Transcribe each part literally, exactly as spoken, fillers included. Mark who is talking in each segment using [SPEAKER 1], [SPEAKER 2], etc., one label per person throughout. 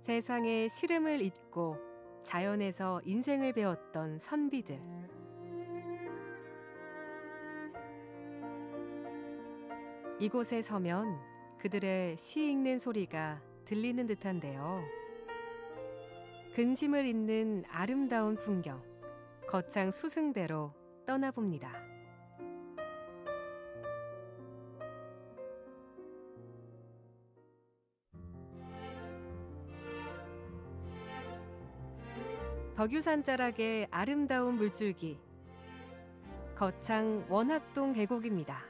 [SPEAKER 1] 세상의 시름을 잊고 자연에서 인생을 배웠던 선비들. 이곳에 서면 그들의 시 읽는 소리가 들리는 듯한데요. 근심을 잇는 아름다운 풍경, 거창 수승대로 떠나봅니다. 덕유산 자락의 아름다운 물줄기, 거창 원학동 계곡입니다.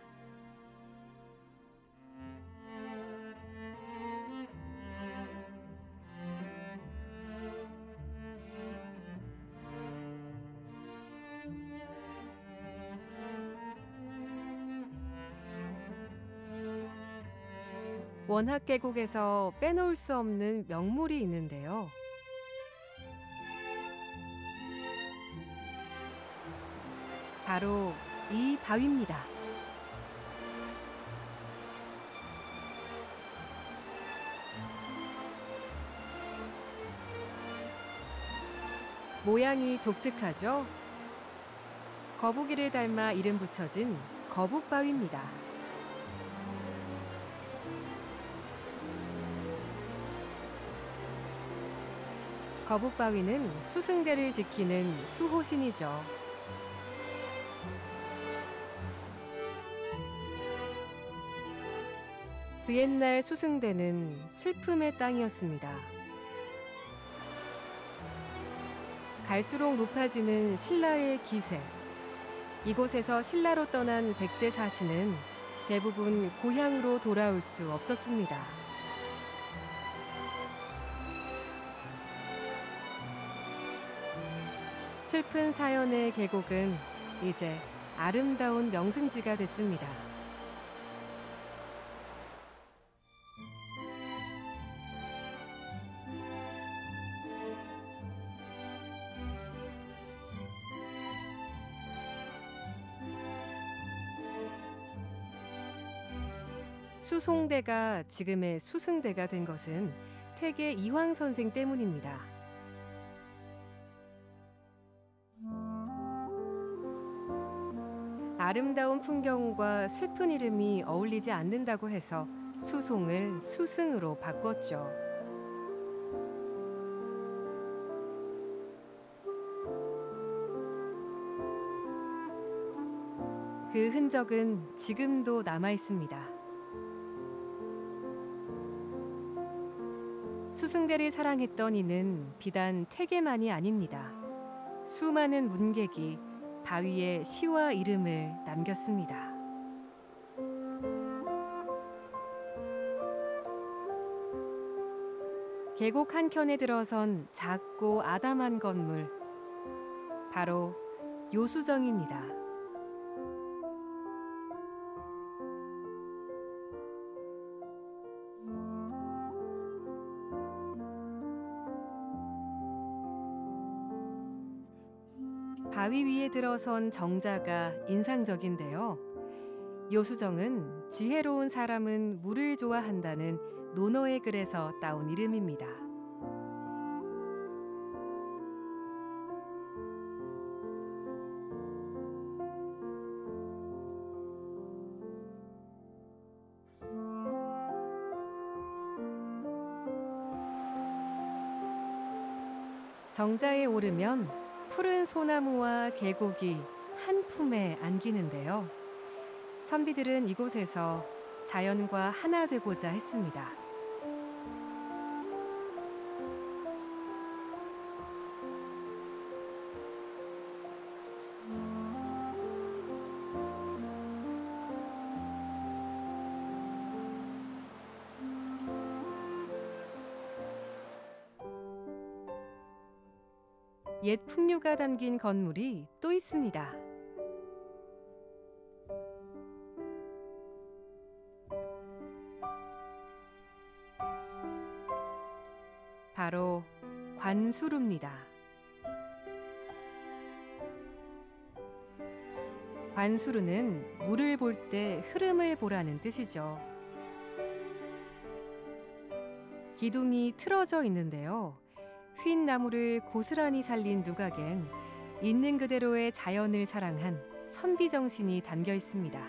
[SPEAKER 1] 원학 계곡에서 빼놓을 수 없는 명물이 있는데요. 바로 이 바위입니다. 모양이 독특하죠? 거북이를 닮아 이름 붙여진 거북바위입니다. 거북바위는 수승대를 지키는 수호신이죠. 그 옛날 수승대는 슬픔의 땅이었습니다. 갈수록 높아지는 신라의 기세. 이곳에서 신라로 떠난 백제사신은 대부분 고향으로 돌아올 수 없었습니다. 슬픈 사연의 계곡은 이제 아름다운 명승지가 됐습니다. 수송대가 지금의 수승대가 된 것은 퇴계 이황 선생 때문입니다. 아름다운 풍경과 슬픈 이름이 어울리지 않는다고 해서 수송을 수승으로 바꿨죠. 그 흔적은 지금도 남아 있습니다. 수승대를 사랑했던 이는 비단 퇴계만이 아닙니다. 수많은 문객이 바위에 시와 이름을 남겼습니다. 계곡 한켠에 들어선 작고 아담한 건물, 바로 요수정입니다. 바위 위에 들어선 정자가 인상적인데요. 요수정은 지혜로운 사람은 물을 좋아한다는 논어의 글에서 따온 이름입니다. 정자에 오르면 푸른 소나무와 계곡이 한 품에 안기는데요. 선비들은 이곳에서 자연과 하나 되고자 했습니다. 옛 풍류가 담긴 건물이 또 있습니다. 바로 관수루입니다. 관수루는 물을 볼 때 흐름을 보라는 뜻이죠. 기둥이 틀어져 있는데요. 휜 나무를 고스란히 살린 누각엔 있는 그대로의 자연을 사랑한 선비 정신이 담겨 있습니다.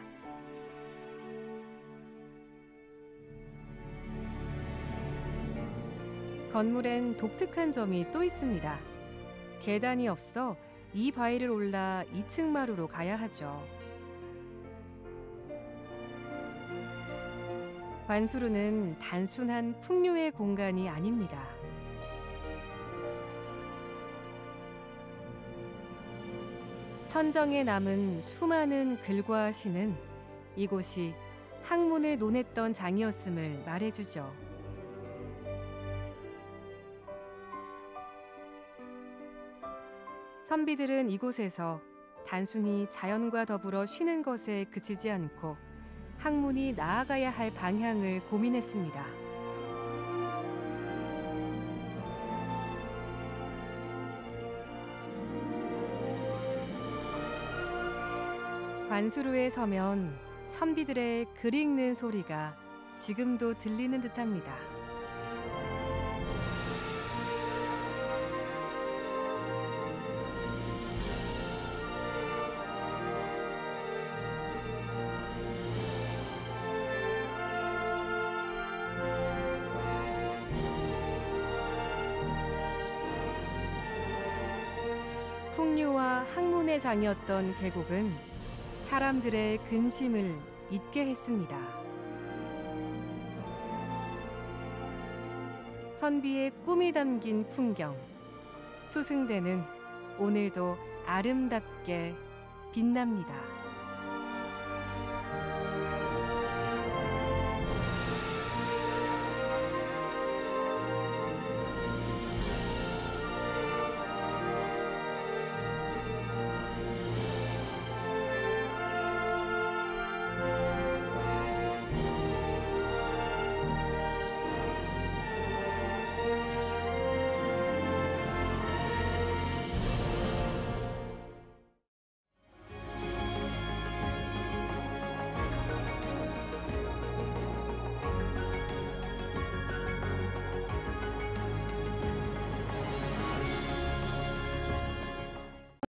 [SPEAKER 1] 건물엔 독특한 점이 또 있습니다. 계단이 없어 이 바위를 올라 이 층 마루로 가야 하죠. 관수루는 단순한 풍류의 공간이 아닙니다. 천정에 남은 수많은 글과 시는 이곳이 학문을 논했던 장이었음을 말해주죠. 선비들은 이곳에서 단순히 자연과 더불어 쉬는 것에 그치지 않고 학문이 나아가야 할 방향을 고민했습니다. 관수루에 서면 선비들의 글 읽는 소리가 지금도 들리는 듯합니다. 풍류와 학문의 장이었던 계곡은 사람들의 근심을 잊게 했습니다. 선비의 꿈이 담긴 풍경, 수승대는 오늘도 아름답게 빛납니다.